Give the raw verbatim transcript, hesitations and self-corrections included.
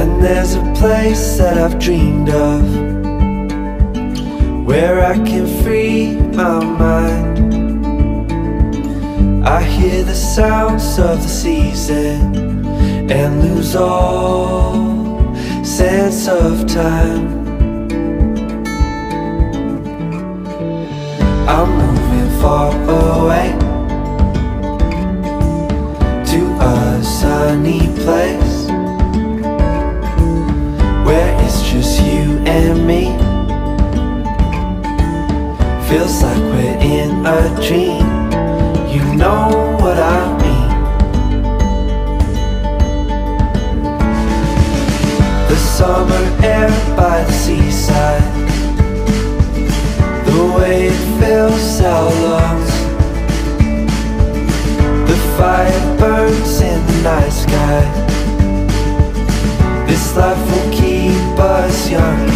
And there's a place that I've dreamed of, where I can free my mind. I hear the sounds of the season and lose all sense of time. I'm moving far away to a sunny place where it's just you and me. Feels like we're in a dream. You know what I mean. The summer air by the seaside, the way it fills our lungs, the fire burns in the night sky. This life will keep us young.